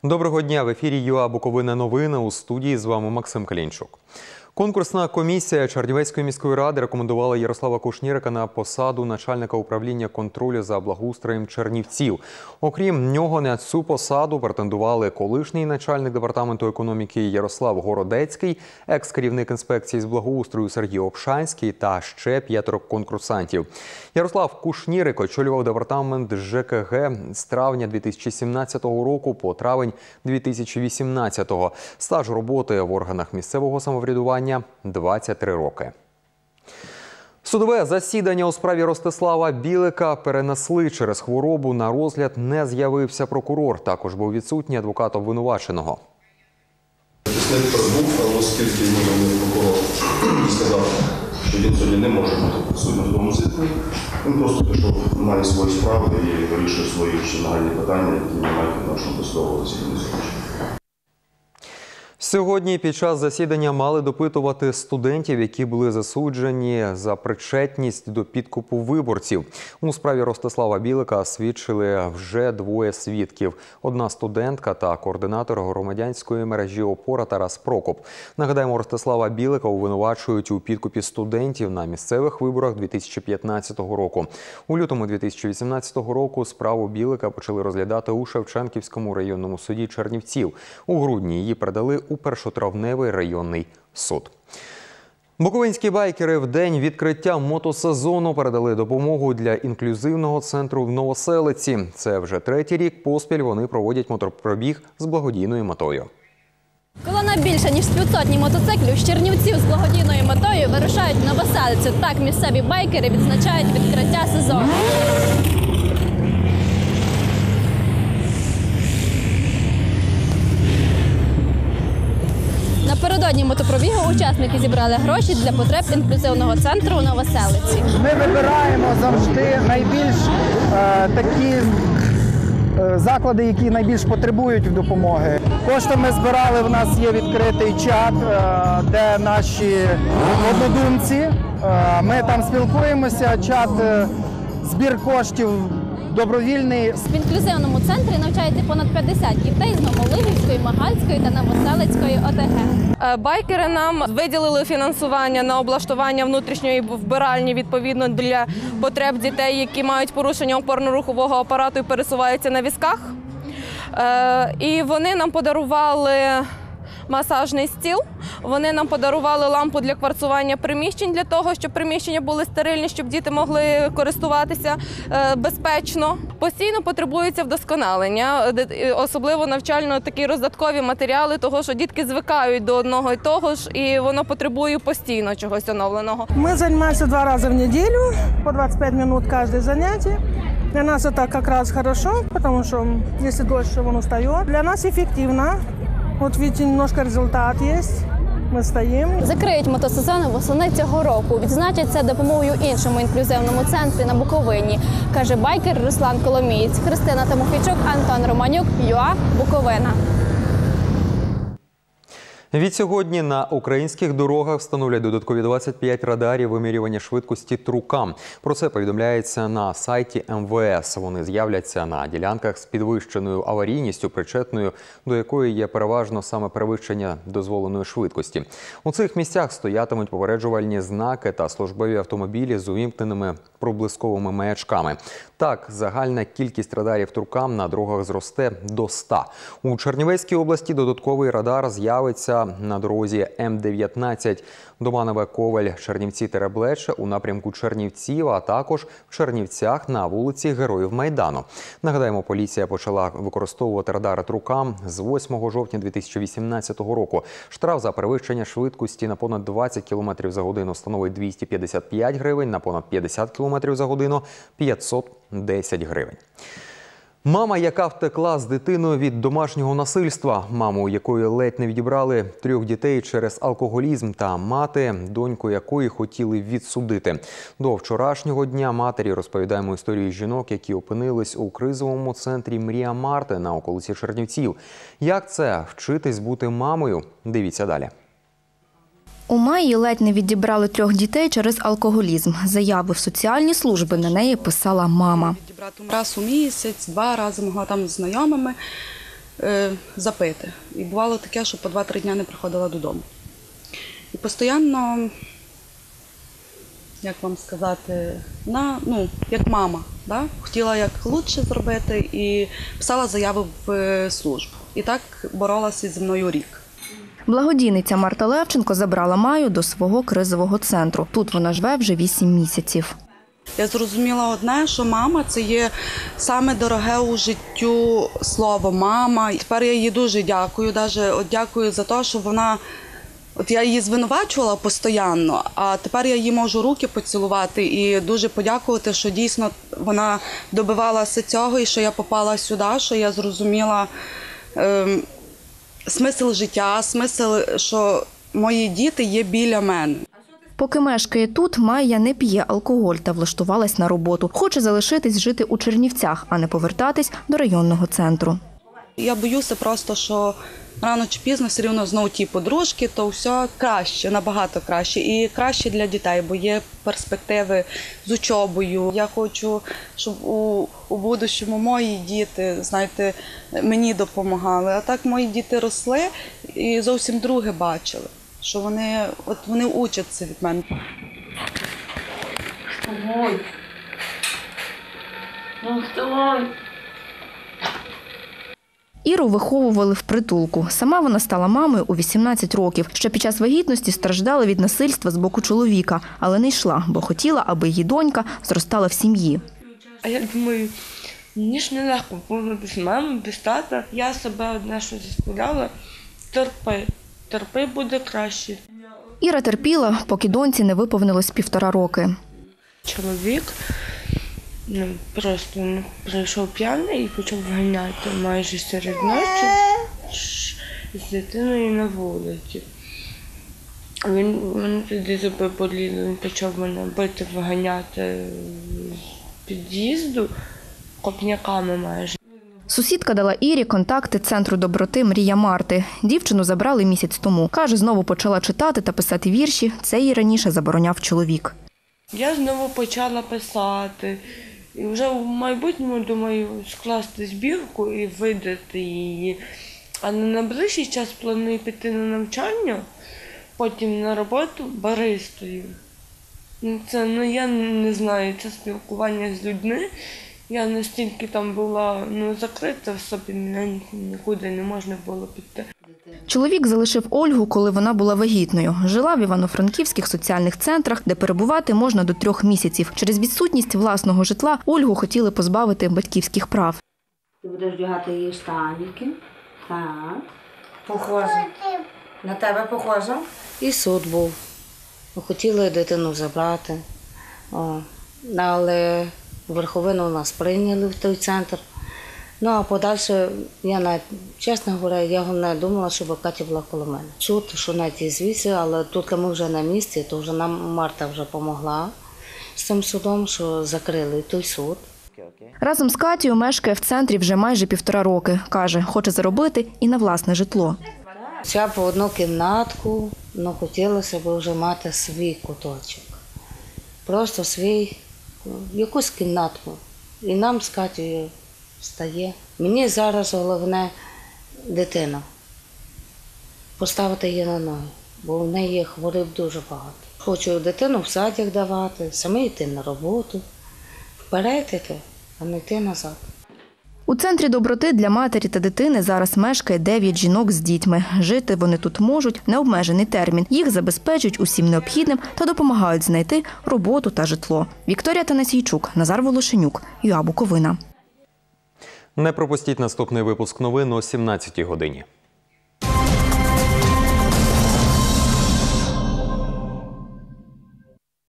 Доброго дня! В ефірі ЮА Буковина новини. У студії з вами Максим Калінчук. Конкурсна комісія Чернівецької міської ради рекомендувала Ярослава Кушнірика на посаду начальника управління контролю за благоустроєм Чернівців. Окрім нього на цю посаду претендували колишній начальник департаменту економіки Ярослав Городецький, екс-керівник інспекції з благоустрою Сергій Обшанський та ще 5 конкурсантів. Ярослав Кушнірик очолював департамент ЖКГ з травня 2017 року по травень 2018. Стаж роботи в органах місцевого самоврядування – 23 роки. Судове засідання у справі Ростислава Білика перенесли через хворобу. На розгляд не з'явився прокурор. Також був відсутній адвокат обвинуваченого. Захисник прибув, але оскільки прокурор сказав, що він сьогодні не може бути присутнім в тому засіданні, він просто пішов, має свої справи і вирішує свої нагальні питання, які не мають відношення до судового засідання. Сьогодні під час засідання мали допитувати студентів, які були засуджені за причетність до підкупу виборців. У справі Ростислава Білика свідчили вже 2 свідків. Одна студентка та координатор громадянської мережі «Опора» Тарас Прокоп. Нагадаємо, Ростислава Білика обвинувачують у підкупі студентів на місцевих виборах 2015 року. У лютому 2018 року справу Білика почали розглядати у Шевченківському районному суді Чернівців. У грудні її передали у Першотравневий районний суд. Буковинські байкери в день відкриття мотосезону передали допомогу для інклюзивного центру в Новоселиці. Це вже 3-й рік поспіль вони проводять мотопробіг з благодійною метою. Колона більше, ніж з 500 мотоциклів з Чернівців з благодійною метою вирушають в Новоселицю. Так місцеві байкери відзначають відкриття сезону. Напередодні мотопробігу учасники зібрали гроші для потреб інклюзивного центру у Новоселиці. Ми вибираємо завжди найбільш такі заклади, які найбільш потребують допомоги. Кошти ми збирали, в нас є відкритий чат, де наші однодумці. Ми там спілкуємося, чат, збір коштів добровільний. В інклюзивному центрі навчається понад 50 дітей з Новоливівської, Магальської та Новоселицької ОТГ. Байкери нам виділили фінансування на облаштування внутрішньої вбиральні відповідно для потреб дітей, які мають порушення опорно-рухового апарату і пересуваються на візках. І вони нам подарували масажний стіл, вони нам подарували лампу для кварцування приміщень, для того, щоб приміщення були стерильні, щоб діти могли користуватися безпечно. Постійно потребується вдосконалення, особливо навчально такі роздаткові матеріали, того, що дітки звикають до одного і того ж, і воно потребує постійно чогось оновленого. Ми займаємося 2 рази в неділю, по 25 хвилин кожне заняття. Для нас это как раз хорошо, потому что если дольше он устает, для нас эффективно. Вот видите, немножко результат есть. Ми стоїмо. Закриють мотосезон восени цього року. Відзначать це допомогою іншому інклюзивному центрі на Буковині, каже байкер Руслан Коломієць. Христина Тимофійчук, Антон Романюк, ЮА Буковина. Відсьогодні на українських дорогах встановлять додаткові 25 радарів вимірювання швидкості трукам. Про це повідомляється на сайті МВС. Вони з'являться на ділянках з підвищеною аварійністю, причетною до якої є переважно саме перевищення дозволеної швидкості. У цих місцях стоятимуть попереджувальні знаки та службові автомобілі з увімкненими проблисковими маячками. Так, загальна кількість радарів трукам на дорогах зросте до 100. У Чернівецькій області додатковий радар з'явиться на дорозі М-19 Доманове-Ковель, Чернівці-Тереблече у напрямку Чернівців, а також в Чернівцях на вулиці Героїв Майдану. Нагадаємо, поліція почала використовувати радари трукам з 8 жовтня 2018 року. Штраф за перевищення швидкості на понад 20 км за годину становить 255 гривень, на понад 50 км за годину – 510 гривень. Мама, яка втекла з дитиною від домашнього насильства, маму, якої ледь не відібрали 3 дітей через алкоголізм, та мати, доньку якої хотіли відсудити. До вчорашнього дня матері розповідаємо історію жінок, які опинились у кризовому центрі «Мрія Марти» на околиці Чернівців. Як це – вчитись бути мамою? Дивіться далі. У маї ледь не відібрали 3 дітей через алкоголізм. Заяви в соціальні служби на неї писала мама. Раз у місяць, 2 рази могла там з знайомими. запити. І бувало таке, що по 2-3 дні не приходила додому. І постійно, як вам сказати, вона, як мама, да? Хотіла як краще зробити і писала заяви в службу. І так боролася зі мною рік. Благодійниця Марта Левченко забрала Маю до свого кризового центру. Тут вона живе вже 8 місяців. Я зрозуміла одне, що мама – це є саме дороге у життю слово «мама». І тепер я їй дуже дякую. Дякую за те, що вона… я її звинувачувала постійно, а тепер я їй можу руки поцілувати і дуже подякувати, що дійсно вона добивалася цього і що я попала сюди, що я зрозуміла смисл життя, смисл, що мої діти є біля мене. Поки мешкає тут, Майя не п'є алкоголь та влаштувалась на роботу. Хоче залишитись жити у Чернівцях, а не повертатись до районного центру. Я боюся просто, що рано чи пізно все рівно знову ті подружки, то все краще, набагато краще. І краще для дітей, бо є перспективи з учобою. Я хочу, щоб у будущому мої діти, знаєте, мені допомагали. А так мої діти росли і зовсім друге бачили, що вони учаться від мене. Вставай! Вставай! Іру виховували в притулку. Сама вона стала мамою у 18 років. Ще під час вагітності страждала від насильства з боку чоловіка, але не йшла, бо хотіла, аби її донька зростала в сім'ї. А я думаю, мені ж нелегко було без мами, без тата. Я себе одне щось заставляла, терпи, буде краще. Іра терпіла, поки доньці не виповнилось 1,5 роки. Чоловік просто прийшов п'яний і почав ганяти майже серед ночі з дитиною на вулиці. Він тоді зуби боліли, він почав мене бити, виганяти з під'їзду копняками майже. Сусідка дала Ірі контакти центру доброти «Мрія Марти». Дівчину забрали місяць тому. Каже, знову почала читати та писати вірші. Це їй раніше забороняв чоловік. Я знову почала писати. І вже в майбутньому, думаю, скласти збірку і видати її. А на найближчий час планую піти на навчання, потім на роботу баристою. Я не знаю, це спілкування з людьми. Я настільки там була закрита в собі, мене нікуди не можна було піти. Чоловік залишив Ольгу, коли вона була вагітною. Жила в івано-франківських соціальних центрах, де перебувати можна до 3 місяців. Через відсутність власного житла Ольгу хотіли позбавити батьківських прав. Ти будеш вдягати її штаники. Так. Похоже. На тебе похоже? І суд був. Хотіли дитину забрати. Але верховину нас прийняли в той центр. А подальше, чесно говоря, я не думала, щоб Катя була коло мене. Чути, що навіть і звідси, але тут ми вже на місці, то вже нам Марта вже допомогла з цим судом, що закрили той суд. Разом з Катєю мешкає в центрі вже майже 1,5 роки. Каже, хоче заробити і на власне житло. Ще по одну кімнатку, хотілося б вже мати свій куточок. Просто якусь кімнатку. І нам з Катєю стає. Мені зараз головне дитина. Поставити її на ноги, бо в неї хвороб дуже багато. Хочу дитину в садик давати, саме йти на роботу, вперед йти, а не йти назад. У центрі доброти для матері та дитини зараз мешкає 9 жінок з дітьми. Жити вони тут можуть необмежений термін. Їх забезпечують усім необхідним та допомагають знайти роботу та житло. Вікторія Танасійчук, Назар Волошенюк, ЮА Буковина. Не пропустіть наступний випуск новин о 17-й годині.